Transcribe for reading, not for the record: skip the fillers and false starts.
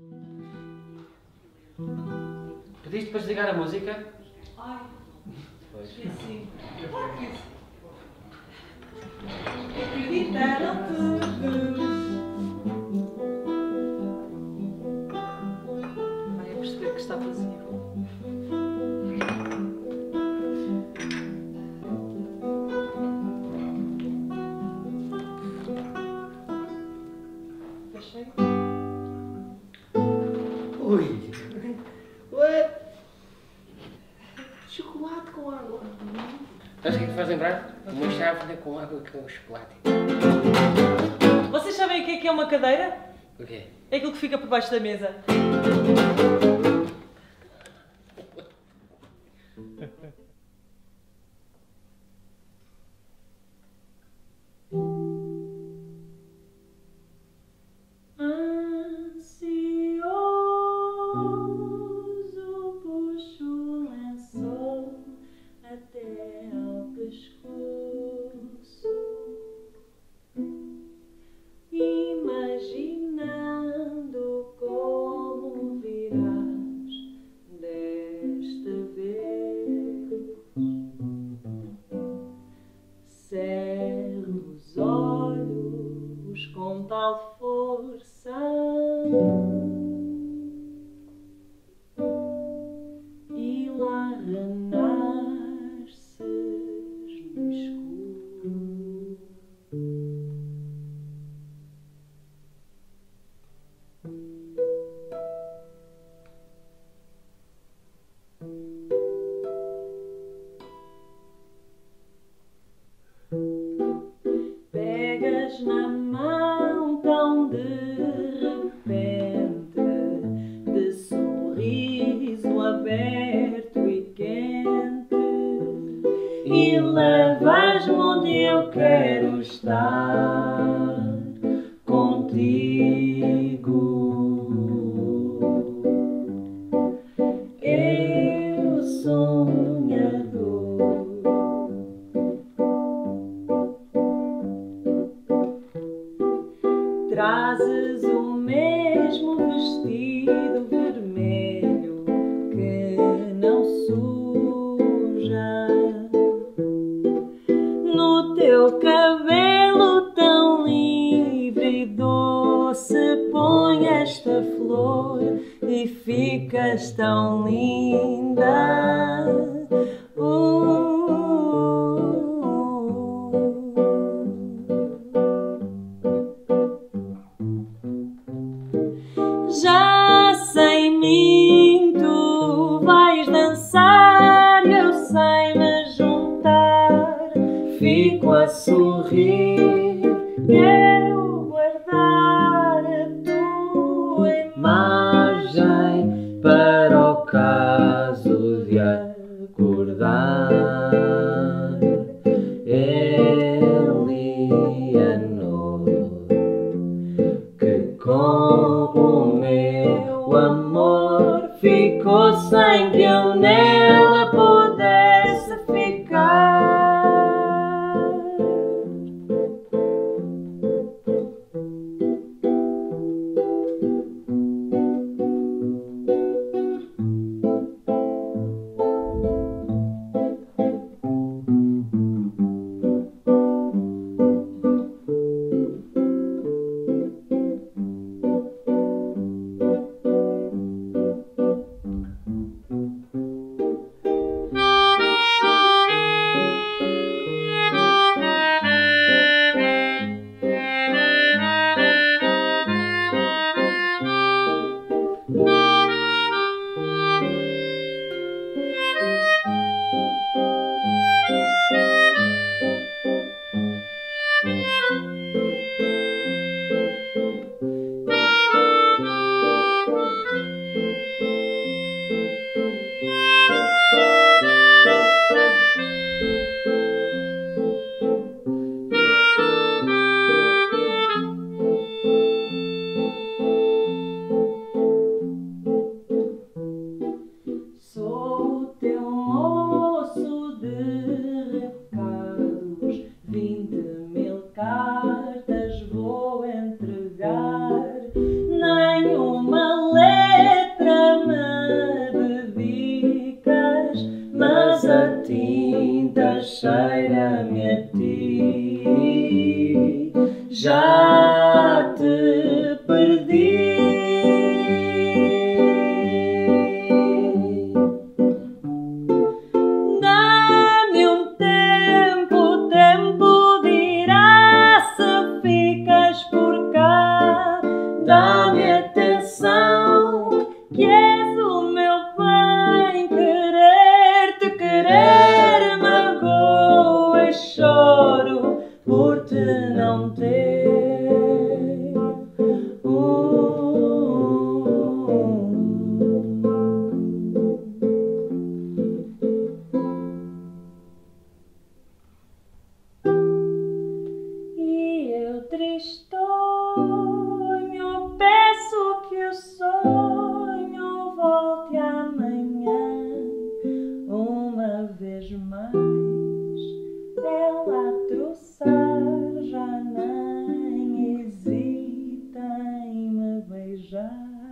Pediste para desligar a música? Ai, Pois. esqueci. Acreditaram todos. Vai a perceber que está vazio. Fechei. Ui! What? Chocolate com água. Sabes o que é que faz lembrar? Uma chávena com água com chocolate. Vocês sabem o que é uma cadeira? O quê? É aquilo que fica por baixo da mesa. Ansioso puxo o lençol até ao pescoço, imaginando como virás desta vez. Cerro os olhos com tal força e lá renasces no escuro. Pegas na mão tão de repente, de sorriso aberto e quente, e levas-me onde eu quero estar contigo. Eu sonhador. Trazes o mesmo vestido vermelho que não suja. No teu cabelo tão livre e doce põe esta flor e ficas tão linda. Já sem mim tu vais dançar, eu sei me juntar, fico a sorrir, quero guardar a tua imagem para o caso de acordar. Eleanor, que com o meu amor ficou sem que eu nela pudesse ficar. já.